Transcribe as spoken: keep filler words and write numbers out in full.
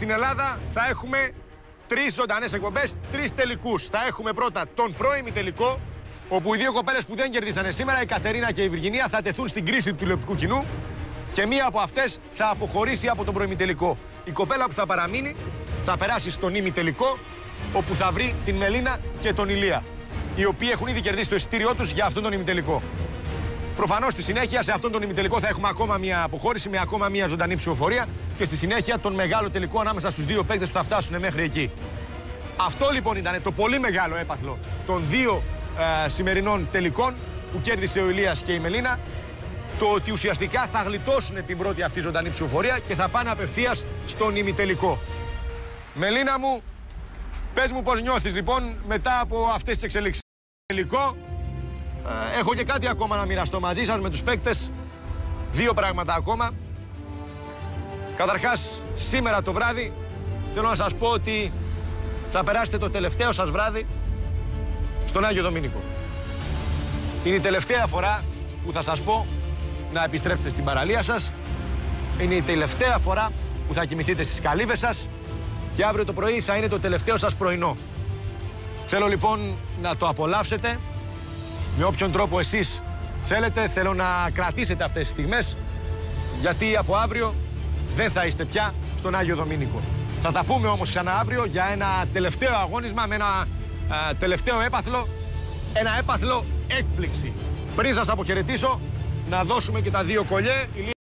στην Ελλάδα θα έχουμε τρεις ζωντανές εκπομπές, τρεις τελικούς. Θα έχουμε πρώτα τον πρώιμη τελικό, όπου οι δύο κοπέλες που δεν κερδίσανε σήμερα, η Κατερίνα και η Βιργινία, θα τεθούν στην κρίση του τηλεοπτικού κοινού και μία από αυτές θα αποχωρήσει από τον πρώιμη τελικό. Η κοπέλα που θα παραμείνει θα περάσει στον ημιτελικό, όπου θα βρει την Μελίνα και τον Ηλία, οι οποίοι έχουν ήδη κερδίσει το εισιτήριό τους για αυτόν τον ημιτελικό. Προφανώς στη συνέχεια σε αυτόν τον ημιτελικό θα έχουμε ακόμα μία αποχώρηση με ακόμα μία ζωντανή ψηφοφορία και στη συνέχεια τον μεγάλο τελικό ανάμεσα στους δύο παίκτες που θα φτάσουν μέχρι εκεί. Αυτό λοιπόν ήταν το πολύ μεγάλο έπαθλο των δύο ε, σημερινών τελικών που κέρδισε ο Ηλίας και η Μελίνα. Το ότι ουσιαστικά θα γλιτώσουν την πρώτη αυτή ζωντανή ψηφοφορία και θα πάνε απευθείας στον ημιτελικό. Μελίνα μου, πες μου πώς νιώθεις λοιπόν μετά από αυτές τις εξελίξεις. Τελικό, ε, έχω και κάτι ακόμα να μοιραστώ μαζί σας με τους παίκτες. Δύο πράγματα ακόμα. Καταρχάς, σήμερα το βράδυ θέλω να σας πω ότι θα περάσετε το τελευταίο σας βράδυ στον Άγιο Δομήνικο. Είναι η τελευταία φορά που θα σας πω να επιστρέψετε στην παραλία σας. Είναι η τελευταία φορά που θα κοιμηθείτε στις καλύβες σας και αύριο το πρωί θα είναι το τελευταίο σας πρωινό. Θέλω λοιπόν να το απολαύσετε με όποιον τρόπο εσείς θέλετε. Θέλω να κρατήσετε αυτές τις στιγμές, γιατί από αύριο δεν θα είστε πια στον Άγιο Δομήνικο. Θα τα πούμε όμως ξανά αύριο για ένα τελευταίο αγώνισμα με ένα α, τελευταίο έπαθλο, ένα έπαθλο έκπληξη. Πριν σας αποχαιρετήσω, να δώσουμε και τα δύο κολλιέ.